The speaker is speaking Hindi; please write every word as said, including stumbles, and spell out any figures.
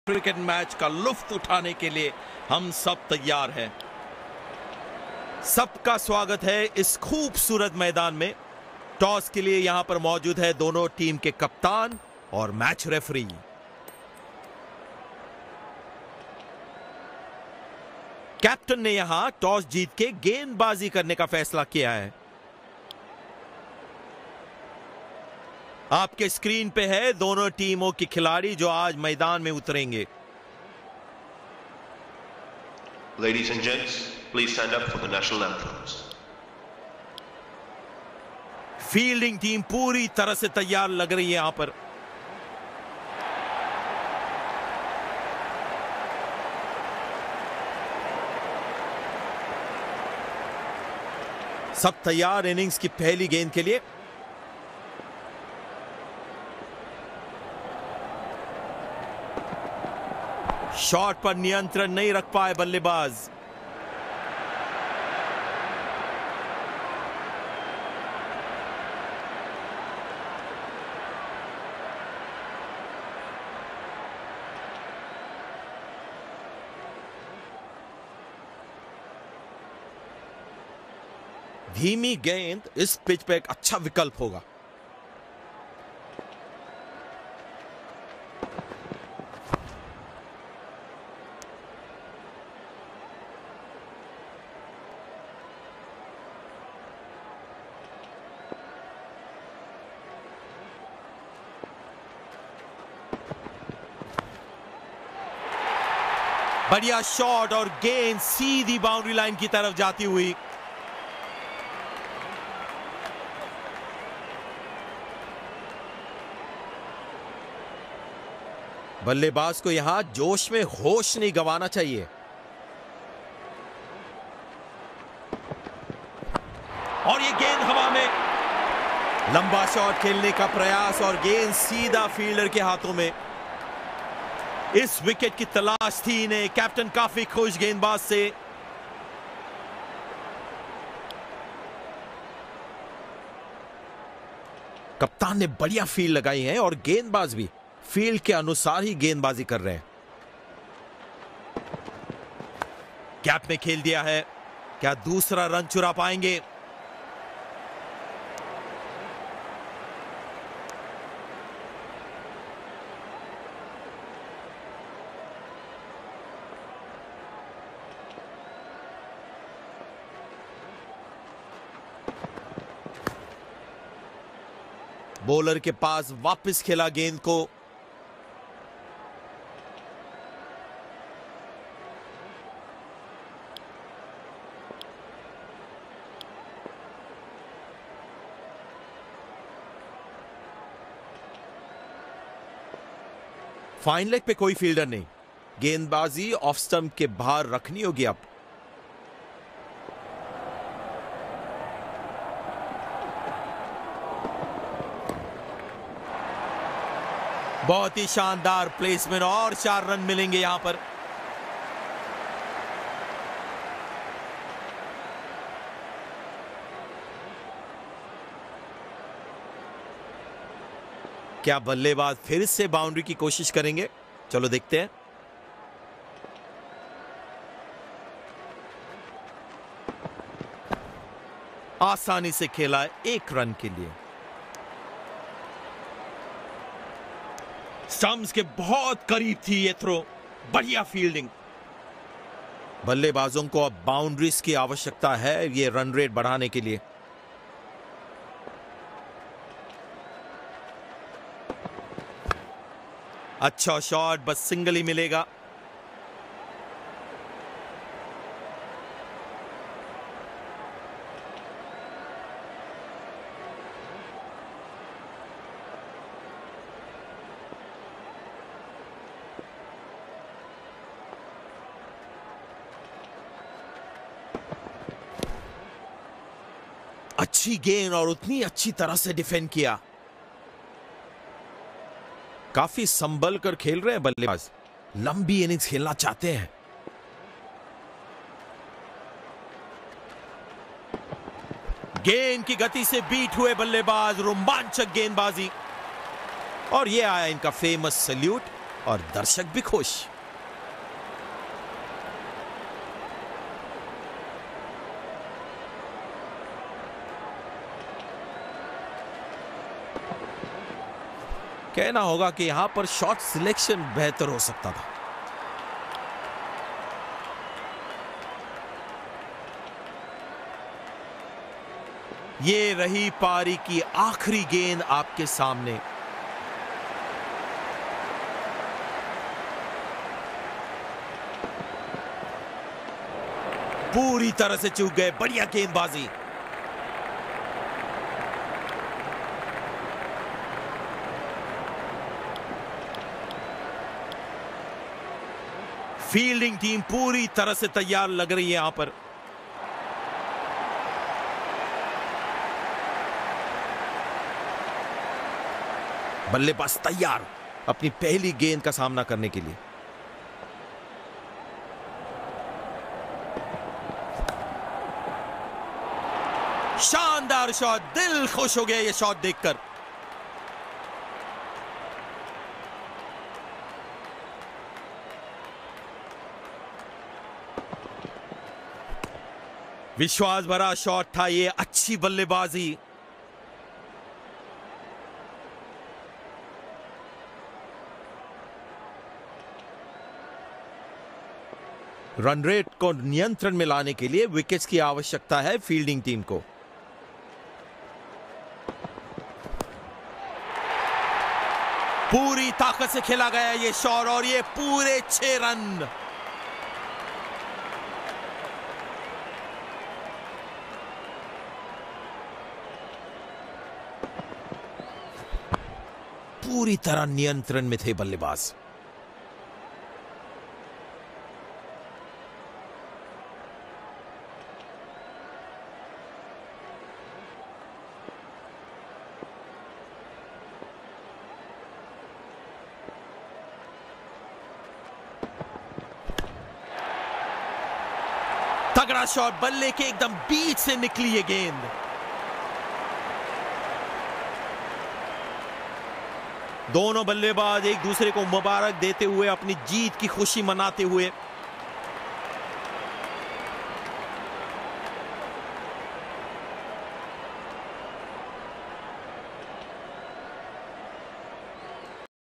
क्रिकेट मैच का लुत्फ उठाने के लिए हम सब तैयार हैं। सबका स्वागत है इस खूबसूरत मैदान में। टॉस के लिए यहां पर मौजूद है दोनों टीम के कप्तान और मैच रेफरी। कैप्टन ने यहां टॉस जीत के गेंदबाजी करने का फैसला किया है। आपके स्क्रीन पे है दोनों टीमों के खिलाड़ी जो आज मैदान में उतरेंगे। Ladies and gents, please stand up for the national anthems. Fielding team पूरी तरह से तैयार लग रही है यहां पर। सब तैयार इनिंग्स की पहली गेंद के लिए। शॉट पर नियंत्रण नहीं रख पाए बल्लेबाज। धीमी गेंद इस पिच पे एक अच्छा विकल्प होगा। बढ़िया शॉट और गेंद सीधी बाउंड्री लाइन की तरफ जाती हुई। बल्लेबाज को यहां जोश में होश नहीं गंवाना चाहिए। और ये गेंद हवा में। लंबा शॉट खेलने का प्रयास और गेंद सीधा फील्डर के हाथों में। इस विकेट की तलाश थी इन्हें। कैप्टन काफी खुश गेंदबाज से। कप्तान ने बढ़िया फील्ड लगाई है और गेंदबाज भी फील्ड के अनुसार ही गेंदबाजी कर रहे हैं। गैप में खेल दिया है। क्या दूसरा रन चुरा पाएंगे? बॉलर के पास वापस खेला गेंद को। फाइन लेग पे कोई फील्डर नहीं। गेंदबाजी ऑफ स्टंप के बाहर रखनी होगी अब। बहुत ही शानदार प्लेसमेंट और चार रन मिलेंगे यहां पर। क्या बल्लेबाज फिर से बाउंड्री की कोशिश करेंगे? चलो देखते हैं। आसानी से खेला एक रन के लिए। स्टंप्स के बहुत करीब थी ये थ्रो। बढ़िया फील्डिंग। बल्लेबाजों को अब बाउंड्रीज की आवश्यकता है ये रन रेट बढ़ाने के लिए। अच्छा शॉट, बस सिंगल ही मिलेगा। अच्छी गेंद और उतनी अच्छी तरह से डिफेंड किया। काफी संभल कर खेल रहे हैं बल्लेबाज। लंबी इनिंग्स खेलना चाहते हैं। गेंद की गति से बीट हुए बल्लेबाज। रोमांचक गेंदबाजी। और ये आया इनका फेमस सैल्यूट। और दर्शक भी खुश। कहना होगा कि यहां पर शॉट सिलेक्शन बेहतर हो सकता था। ये रही पारी की आखिरी गेंद आपके सामने। पूरी तरह से चूक गए। बढ़िया गेंदबाजी। फील्डिंग टीम पूरी तरह से तैयार लग रही है यहां पर। बल्लेबाज तैयार अपनी पहली गेंद का सामना करने के लिए। शानदार शॉट। दिल खुश हो गया ये शॉट देखकर। विश्वास भरा शॉट था ये। अच्छी बल्लेबाजी। रन रेट को नियंत्रण में लाने के लिए विकेट्स की आवश्यकता है फील्डिंग टीम को। पूरी ताकत से खेला गया ये शॉट और ये पूरे छह रन। पूरी तरह नियंत्रण में थे बल्लेबाज। तगड़ा शॉट। बल्ले के एकदम बीच से निकली ये गेंद। दोनों बल्लेबाज एक दूसरे को मुबारक देते हुए अपनी जीत की खुशी मनाते हुए